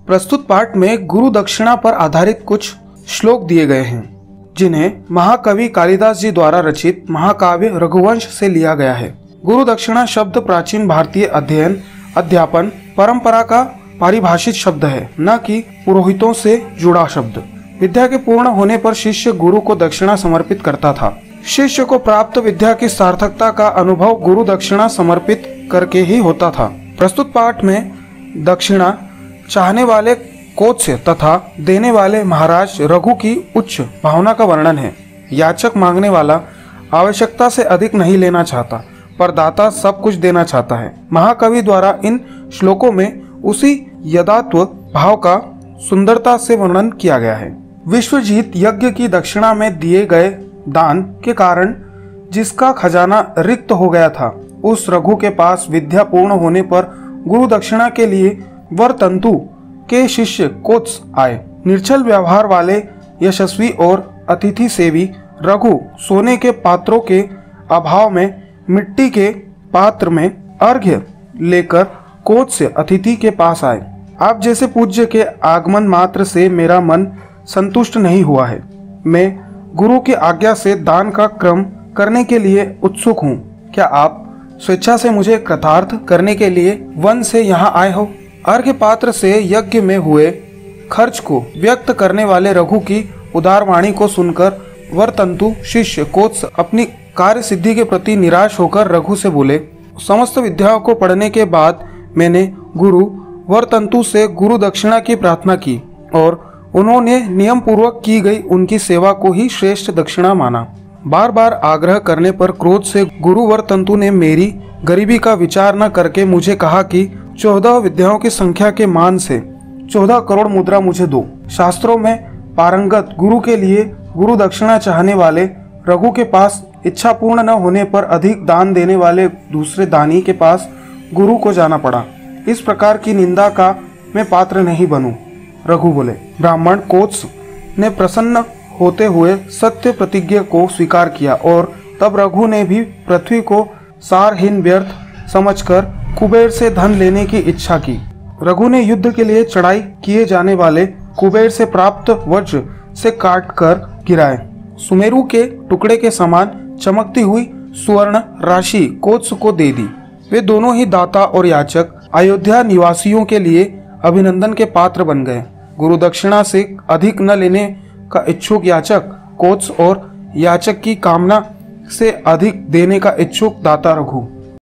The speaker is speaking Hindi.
प्रस्तुत पाठ में गुरु दक्षिणा पर आधारित कुछ श्लोक दिए गए हैं, जिन्हें महाकवि कालिदास जी द्वारा रचित महाकाव्य रघुवंश से लिया गया है। गुरु दक्षिणा शब्द प्राचीन भारतीय अध्ययन अध्यापन परंपरा का पारिभाषित शब्द है, न कि पुरोहितों से जुड़ा शब्द। विद्या के पूर्ण होने पर शिष्य गुरु को दक्षिणा समर्पित करता था। शिष्य को प्राप्त विद्या की सार्थकता का अनुभव गुरु दक्षिणा समर्पित करके ही होता था। प्रस्तुत पाठ में दक्षिणा चाहने वाले कोत्स्य तथा देने वाले महाराज रघु की उच्च भावना का वर्णन है। याचक मांगने वाला आवश्यकता से अधिक नहीं लेना चाहता, पर दाता सब कुछ देना चाहता है। महाकवि द्वारा इन श्लोकों में उसी यदात्व भाव का सुंदरता से वर्णन किया गया है। विश्वजीत यज्ञ की दक्षिणा में दिए गए दान के कारण जिसका खजाना रिक्त हो गया था, उस रघु के पास विद्या पूर्ण होने पर गुरु दक्षिणा के लिए वरतंतु के शिष्य कोत्स आए। निर्छल व्यवहार वाले यशस्वी और अतिथि सेवी रघु सोने के पात्रों के अभाव में मिट्टी के पात्र में अर्घ्य लेकर कोत्स्य अतिथि के पास आए। आप जैसे पूज्य के आगमन मात्र से मेरा मन संतुष्ट नहीं हुआ है। मैं गुरु की आज्ञा से दान का क्रम करने के लिए उत्सुक हूँ। क्या आप स्वेच्छा से मुझे कृतार्थ करने के लिए वन से यहाँ आए हो? अर्घ्य पात्र से यज्ञ में हुए खर्च को व्यक्त करने वाले रघु की उदार वाणी को सुनकर वरतंतु शिष्य कोत्स अपनी कार्य सिद्धि के प्रति निराश होकर रघु से बोले, समस्त विद्याओं को पढ़ने के बाद मैंने गुरु वरतंतु से गुरु दक्षिणा की प्रार्थना की और उन्होंने नियम पूर्वक की गई उनकी सेवा को ही श्रेष्ठ दक्षिणा माना। बार बार आग्रह करने पर क्रोध से गुरु वरतंतु ने मेरी गरीबी का विचार न करके मुझे कहा कि 14 विद्याओं की संख्या के मान से 14 करोड़ मुद्रा मुझे दो। शास्त्रों में पारंगत गुरु के लिए गुरु दक्षिणा चाहने वाले रघु के पास इच्छा पूर्ण न होने पर अधिक दान देने वाले दूसरे दानी के पास गुरु को जाना पड़ा। इस प्रकार की निंदा का मैं पात्र नहीं बनूं। रघु बोले। ब्राह्मण कोत्स ने प्रसन्न होते हुए सत्य प्रतिज्ञा को स्वीकार किया और तब रघु ने भी पृथ्वी को सारहीन व्यर्थ समझकर कुबेर से धन लेने की इच्छा की। रघु ने युद्ध के लिए चढ़ाई किए जाने वाले कुबेर से प्राप्त वज्र से काटकर गिराए। सुमेरु के टुकड़े के समान चमकती हुई सुवर्ण राशि कोत्स को दे दी। वे दोनों ही दाता और याचक अयोध्या निवासियों के लिए अभिनंदन के पात्र बन गए। गुरु दक्षिणा से अधिक न लेने का इच्छुक याचक कोत्स और याचक की कामना से अधिक देने का इच्छुक दाता रघु।